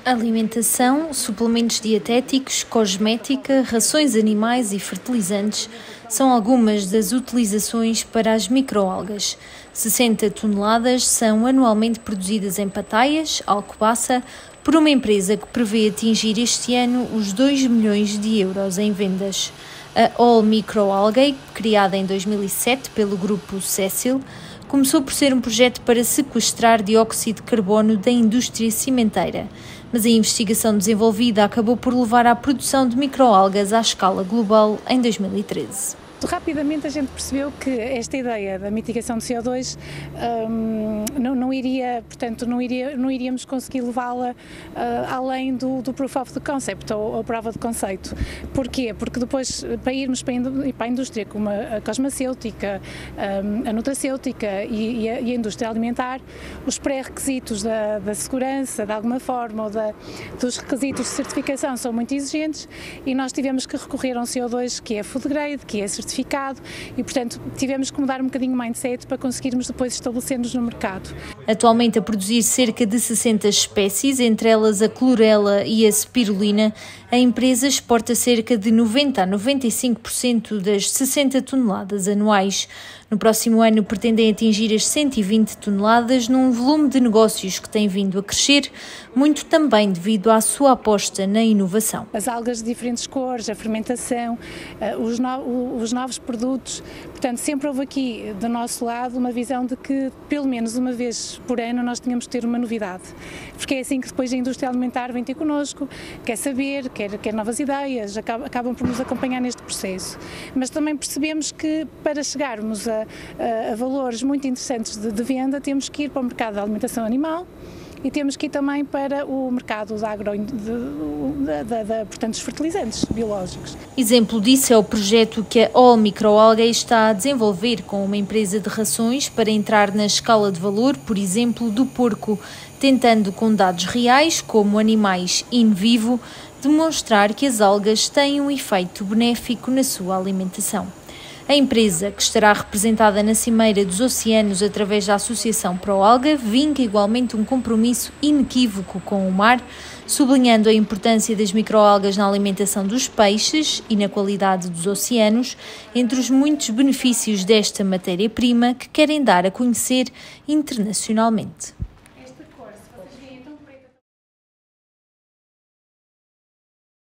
Alimentação, suplementos dietéticos, cosmética, rações animais e fertilizantes são algumas das utilizações para as microalgas. 60 toneladas são anualmente produzidas em Pataias, Alcobaça, por uma empresa que prevê atingir este ano os 2 milhões de euros em vendas. A All Microalgae, criada em 2007 pelo grupo Cecil, começou por ser um projeto para sequestrar dióxido de carbono da indústria cimenteira, mas a investigação desenvolvida acabou por levar à produção de microalgas à escala global em 2013. Rapidamente a gente percebeu que esta ideia da mitigação de CO2 não iríamos conseguir levá-la além do proof of the concept ou prova de conceito. Porquê? Porque depois, para irmos para a indústria como a cosmecêutica, a nutracêutica e a indústria alimentar, os pré-requisitos da segurança, de alguma forma, ou dos requisitos de certificação são muito exigentes e nós tivemos que recorrer a um CO2 que é food grade, que é certificado e, portanto, tivemos que mudar um bocadinho o mindset para conseguirmos depois estabelecer-nos no mercado. Atualmente a produzir cerca de 60 espécies, entre elas a clorela e a spirulina, a empresa exporta cerca de 90 a 95% das 60 toneladas anuais. No próximo ano pretendem atingir as 120 toneladas num volume de negócios que tem vindo a crescer, muito também devido à sua aposta na inovação. As algas de diferentes cores, a fermentação, os novos produtos, portanto sempre houve aqui do nosso lado uma visão de que pelo menos uma vez por ano nós tínhamos de ter uma novidade, porque é assim que depois a indústria alimentar vem ter connosco, quer saber, quer novas ideias, acabam por nos acompanhar neste processo. Mas também percebemos que para chegarmos a valores muito interessantes de venda temos que ir para o mercado da alimentação animal e temos que ir também para o mercado portanto, dos fertilizantes biológicos. Exemplo disso é o projeto que a All Microalgae está a desenvolver com uma empresa de rações para entrar na escala de valor, por exemplo, do porco, tentando com dados reais, como animais in vivo, demonstrar que as algas têm um efeito benéfico na sua alimentação. A empresa, que estará representada na Cimeira dos Oceanos através da Associação Proalga, vinca igualmente um compromisso inequívoco com o mar, sublinhando a importância das microalgas na alimentação dos peixes e na qualidade dos oceanos, entre os muitos benefícios desta matéria-prima que querem dar a conhecer internacionalmente.